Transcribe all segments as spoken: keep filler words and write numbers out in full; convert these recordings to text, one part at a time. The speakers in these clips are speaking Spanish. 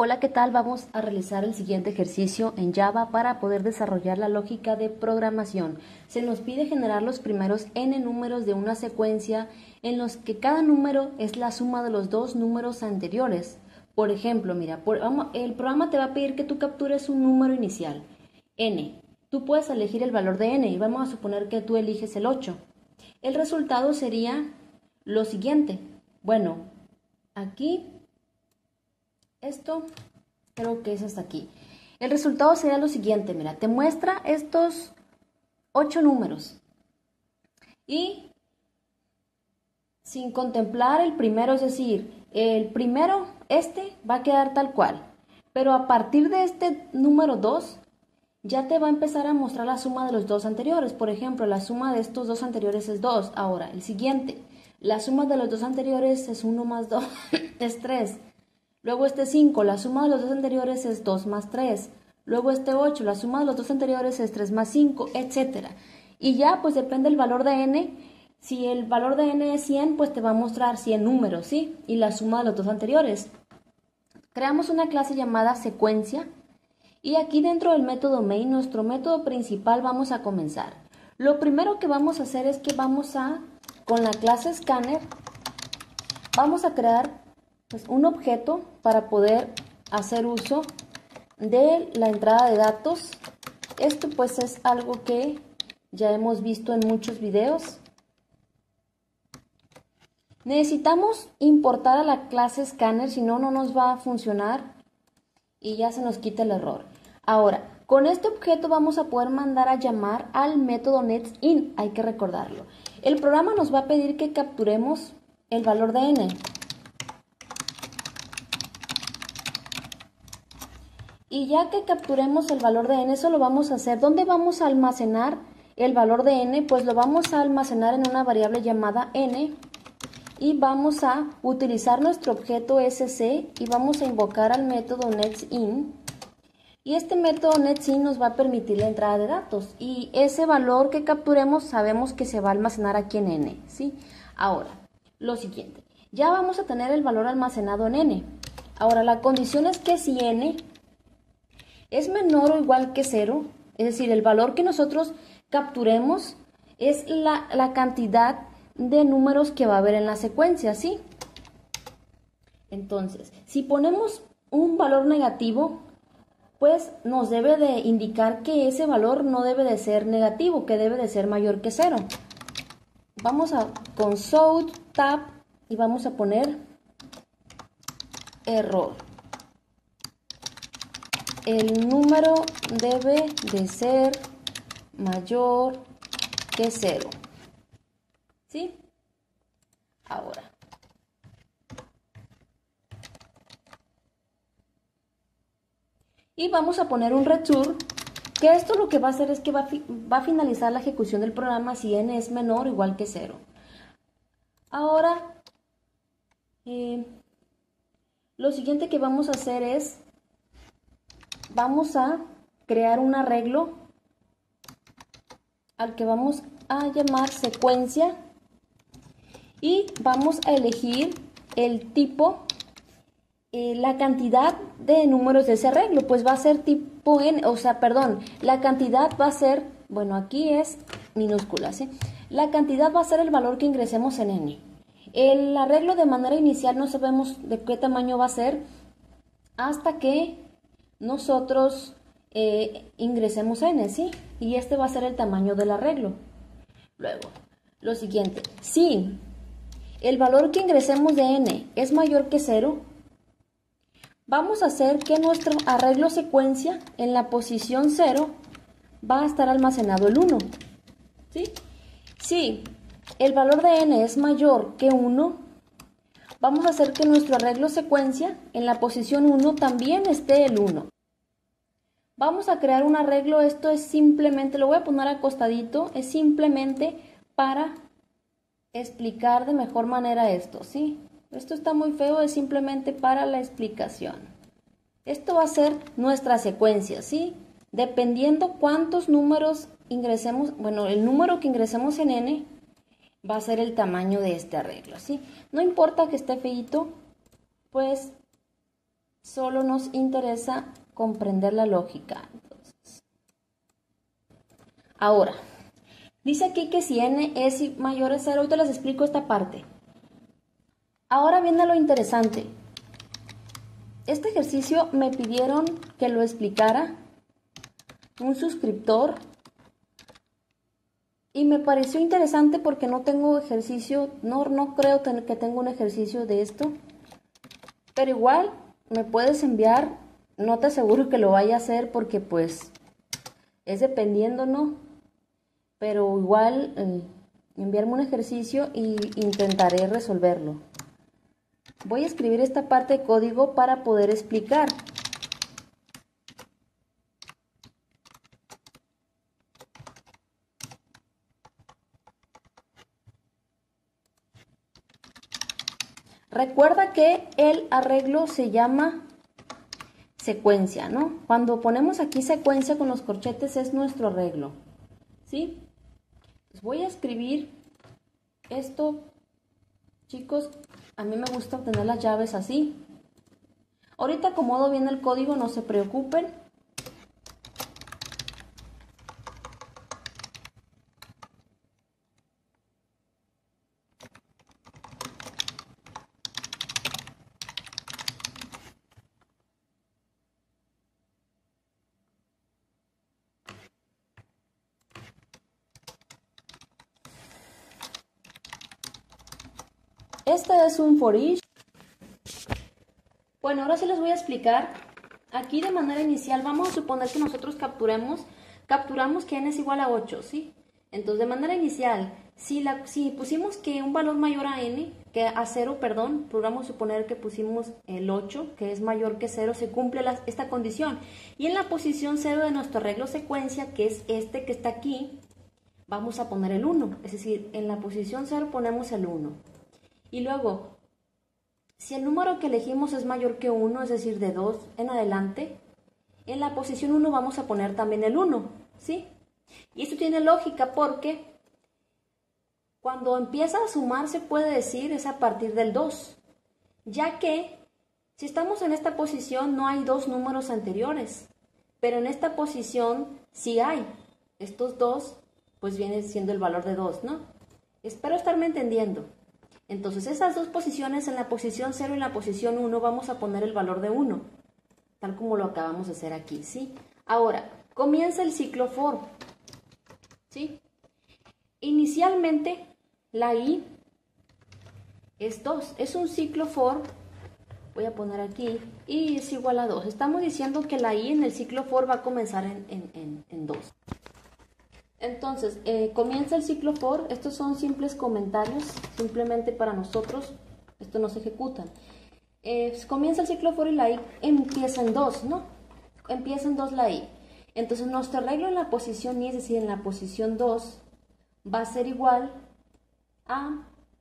Hola, ¿qué tal? Vamos a realizar el siguiente ejercicio en Java para poder desarrollar la lógica de programación. Se nos pide generar los primeros n números de una secuencia en los que cada número es la suma de los dos números anteriores. Por ejemplo, mira, por, vamos, el programa te va a pedir que tú captures un número inicial, n. Tú puedes elegir el valor de n y vamos a suponer que tú eliges el ocho. El resultado sería lo siguiente. Bueno, aquí... Esto creo que es hasta aquí. El resultado sería lo siguiente, mira, te muestra estos ocho números. Y sin contemplar el primero, es decir, el primero, este, va a quedar tal cual. Pero a partir de este número dos, ya te va a empezar a mostrar la suma de los dos anteriores. Por ejemplo, la suma de estos dos anteriores es dos. Ahora, el siguiente, la suma de los dos anteriores es uno más dos, es tres. Luego este cinco, la suma de los dos anteriores es dos más tres. Luego este ocho, la suma de los dos anteriores es tres más cinco, etcétera. Y ya pues depende del valor de n. Si el valor de n es cien, pues te va a mostrar cien números, ¿sí? Y la suma de los dos anteriores. Creamos una clase llamada secuencia. Y aquí dentro del método main, nuestro método principal, vamos a comenzar. Lo primero que vamos a hacer es que vamos a, con la clase scanner, vamos a crear pues un objeto para poder hacer uso de la entrada de datos. Esto pues es algo que ya hemos visto en muchos videos. Necesitamos importar a la clase scanner, si no, no nos va a funcionar y ya se nos quita el error. Ahora, con este objeto vamos a poder mandar a llamar al método netsIn, hay que recordarlo. El programa nos va a pedir que capturemos el valor de n. Y ya que capturemos el valor de n, eso lo vamos a hacer. ¿Dónde vamos a almacenar el valor de n? Pues lo vamos a almacenar en una variable llamada n. Y vamos a utilizar nuestro objeto sc y vamos a invocar al método netsIn. Y este método netsIn nos va a permitir la entrada de datos. Y ese valor que capturemos sabemos que se va a almacenar aquí en n, ¿sí? Ahora, lo siguiente. Ya vamos a tener el valor almacenado en n. Ahora, la condición es que si n es menor o igual que cero, es decir, el valor que nosotros capturemos es la, la cantidad de números que va a haber en la secuencia, ¿sí? Entonces, si ponemos un valor negativo, pues nos debe de indicar que ese valor no debe de ser negativo, que debe de ser mayor que cero. Vamos a console tab y vamos a poner error. El número debe de ser mayor que cero. ¿Sí? Ahora. Y vamos a poner un return, que esto lo que va a hacer es que va a, fi va a finalizar la ejecución del programa si n es menor o igual que cero. Ahora, eh, lo siguiente que vamos a hacer es vamos a crear un arreglo al que vamos a llamar secuencia y vamos a elegir el tipo, eh, la cantidad de números de ese arreglo, pues va a ser tipo n, o sea, perdón, la cantidad va a ser, bueno, aquí es minúscula, ¿sí? La cantidad va a ser el valor que ingresemos en n. El arreglo de manera inicial no sabemos de qué tamaño va a ser hasta que nosotros eh, ingresemos n, ¿sí? Y este va a ser el tamaño del arreglo. Luego, lo siguiente, si el valor que ingresemos de n es mayor que cero, vamos a hacer que nuestro arreglo secuencia en la posición cero va a estar almacenado el uno, ¿sí? Si el valor de n es mayor que uno, vamos a hacer que nuestro arreglo secuencia en la posición uno también esté el uno. Vamos a crear un arreglo, esto es simplemente, lo voy a poner acostadito, es simplemente para explicar de mejor manera esto, ¿sí? Esto está muy feo, es simplemente para la explicación. Esto va a ser nuestra secuencia, ¿sí? Dependiendo cuántos números ingresemos, bueno, el número que ingresemos en n va a ser el tamaño de este arreglo, ¿sí? No importa que esté feíto, pues Solo nos interesa comprender la lógica. Entonces, ahora, dice aquí que si n es mayor a cero, ahorita les explico esta parte. Ahora viene lo interesante. Este ejercicio me pidieron que lo explicara un suscriptor y me pareció interesante porque no tengo ejercicio, no, no creo que tenga un ejercicio de esto, pero igual me puedes enviar, no te aseguro que lo vaya a hacer porque pues es dependiendo, ¿no? Pero igual eh, enviarme un ejercicio e intentaré resolverlo. Voy a escribir esta parte de código para poder explicar. Recuerda que el arreglo se llama secuencia, ¿no? Cuando ponemos aquí secuencia con los corchetes es nuestro arreglo, ¿sí? Pues voy a escribir esto, chicos, a mí me gusta obtener las llaves así. Ahorita acomodo bien el código, no se preocupen. Este es un for each. Bueno, ahora sí les voy a explicar. Aquí de manera inicial vamos a suponer que nosotros capturemos, capturamos que n es igual a ocho, ¿sí? Entonces de manera inicial, si, la, si pusimos que un valor mayor a n, que a cero, perdón, vamos a suponer que pusimos el ocho, que es mayor que cero, se cumple la, esta condición. Y en la posición cero de nuestro arreglo secuencia, que es este que está aquí, vamos a poner el uno. Es decir, en la posición cero ponemos el uno. Y luego, si el número que elegimos es mayor que uno, es decir, de dos en adelante, en la posición uno vamos a poner también el uno, ¿sí? Y esto tiene lógica porque cuando empieza a sumar se puede decir es a partir del dos, ya que si estamos en esta posición no hay dos números anteriores, pero en esta posición sí hay. Estos dos, pues viene siendo el valor de dos, ¿no? Espero estarme entendiendo. Entonces, esas dos posiciones, en la posición cero y en la posición uno, vamos a poner el valor de uno, tal como lo acabamos de hacer aquí, ¿sí? Ahora, comienza el ciclo for, ¿sí? Inicialmente, la i es dos, es un ciclo for, voy a poner aquí, i es igual a dos. Estamos diciendo que la i en el ciclo for va a comenzar en, en, en, en dos. Entonces, eh, comienza el ciclo for, estos son simples comentarios, simplemente para nosotros, esto no se ejecutan. Eh, comienza el ciclo for y la i empieza en dos, ¿no? Empieza en dos la i. Entonces, nuestro arreglo en la posición i, es decir, en la posición dos, va a ser igual a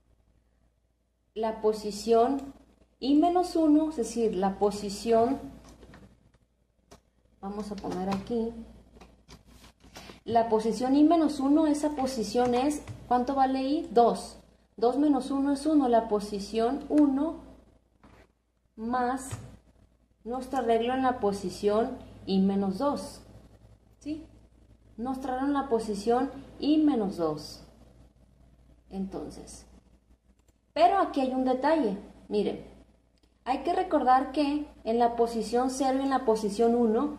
la posición i menos uno, es decir, la posición, vamos a poner aquí, la posición i menos uno, esa posición es, ¿cuánto vale i? dos. dos menos uno es uno, la posición uno más nuestro arreglo en la posición i menos dos. ¿Sí? Nuestro arreglo en la posición i menos dos. Entonces, pero aquí hay un detalle, miren, hay que recordar que en la posición cero y en la posición uno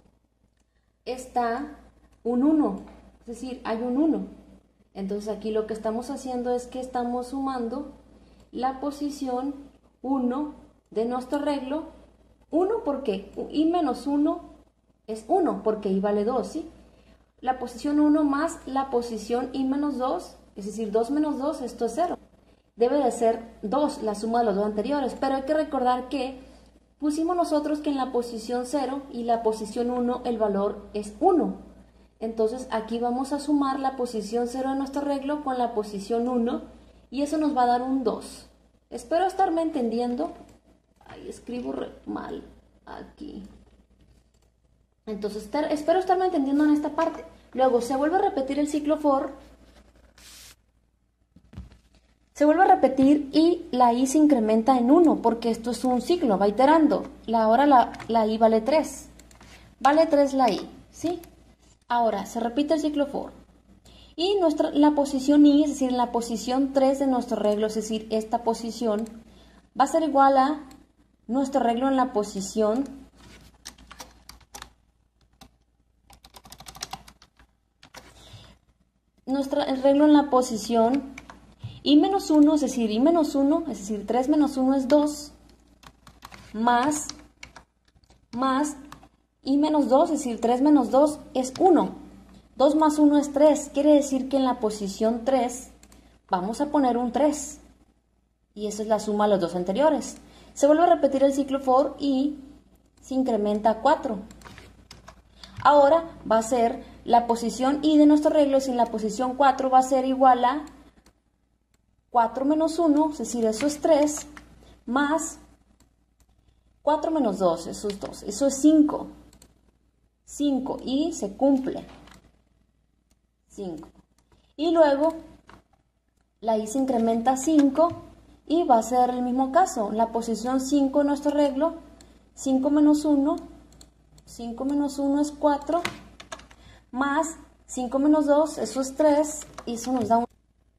está un uno, es decir, hay un uno. Entonces aquí lo que estamos haciendo es que estamos sumando la posición uno de nuestro arreglo, uno porque i menos uno es uno, porque i vale dos, ¿sí? La posición uno más la posición i menos dos, es decir, dos menos dos, esto es cero. Debe de ser dos, la suma de los dos anteriores, pero hay que recordar que pusimos nosotros que en la posición cero y la posición uno el valor es uno. Entonces aquí vamos a sumar la posición cero de nuestro arreglo con la posición uno y eso nos va a dar un dos. Espero estarme entendiendo. Ay, escribo mal aquí. Entonces estar, espero estarme entendiendo en esta parte. Luego se vuelve a repetir el ciclo for. Se vuelve a repetir y la i se incrementa en uno, porque esto es un ciclo, va iterando. La, ahora la, la i vale tres. Vale tres la i, ¿sí? Ahora, se repite el ciclo for. Y nuestra, la posición i, es decir, la posición tres de nuestro arreglo, es decir, esta posición, va a ser igual a nuestro arreglo en la posición nuestro arreglo en la posición i menos uno, es decir, i menos uno, es decir, tres menos uno es dos, más, más, i menos dos, es decir, tres menos dos es uno. dos más uno es tres, quiere decir que en la posición tres vamos a poner un tres. Y esa es la suma de los dos anteriores. Se vuelve a repetir el ciclo for y se incrementa a cuatro. Ahora va a ser la posición i de nuestro arreglo, sin la posición cuatro va a ser igual a cuatro menos uno, es decir, eso es tres, más cuatro menos dos, eso es dos, eso es cinco. cinco y se cumple. cinco. Y luego la i se incrementa a cinco y va a ser el mismo caso. La posición cinco en nuestro arreglo, cinco menos uno, cinco menos uno es cuatro, más cinco menos dos, eso es tres, y eso nos da un...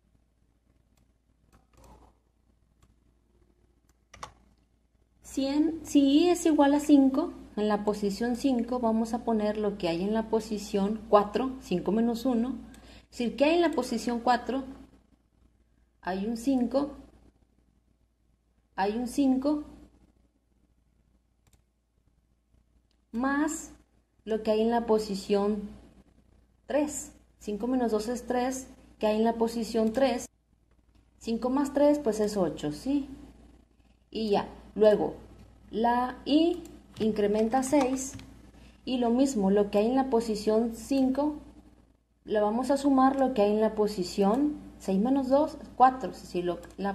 cien, si i es igual a cinco, en la posición cinco vamos a poner lo que hay en la posición cuatro, cinco menos uno, es decir, que hay en la posición cuatro, hay un cinco, hay un cinco, más lo que hay en la posición tres, cinco menos dos es tres, que hay en la posición tres, cinco más tres pues es ocho, ¿sí? Y ya, luego la i incrementa seis y lo mismo, lo que hay en la posición cinco, le vamos a sumar lo que hay en la posición seis menos dos, cuatro, es decir, lo, la,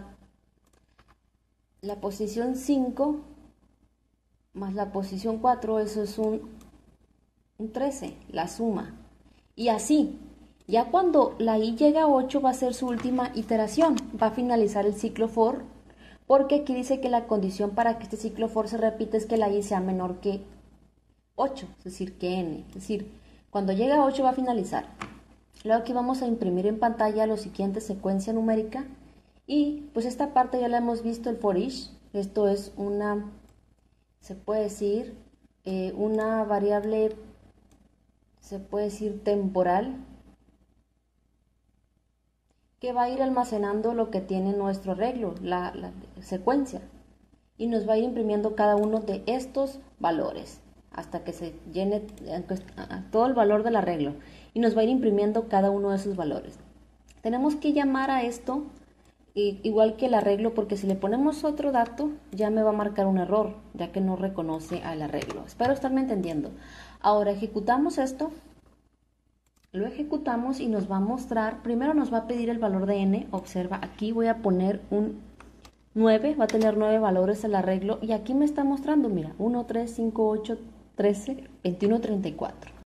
la posición cinco más la posición cuatro, eso es un, un trece, la suma. Y así, ya cuando la i llega a ocho va a ser su última iteración, va a finalizar el ciclo for, porque aquí dice que la condición para que este ciclo for se repita es que la i sea menor que ocho, es decir, que n. Es decir, cuando llega a ocho va a finalizar. Luego aquí vamos a imprimir en pantalla la siguiente secuencia numérica y pues esta parte ya la hemos visto, el for each. Esto es una, se puede decir, eh, una variable, se puede decir temporal, que va a ir almacenando lo que tiene nuestro arreglo, la, la secuencia, y nos va a ir imprimiendo cada uno de estos valores hasta que se llene todo el valor del arreglo, y nos va a ir imprimiendo cada uno de esos valores. Tenemos que llamar a esto igual que el arreglo, porque si le ponemos otro dato ya me va a marcar un error, ya que no reconoce al arreglo. Espero estarme entendiendo. Ahora ejecutamos esto. Lo ejecutamos y nos va a mostrar, primero nos va a pedir el valor de n, observa, aquí voy a poner un nueve, va a tener nueve valores el arreglo, y aquí me está mostrando, mira, uno, tres, cinco, ocho, trece, veintiuno, treinta y cuatro.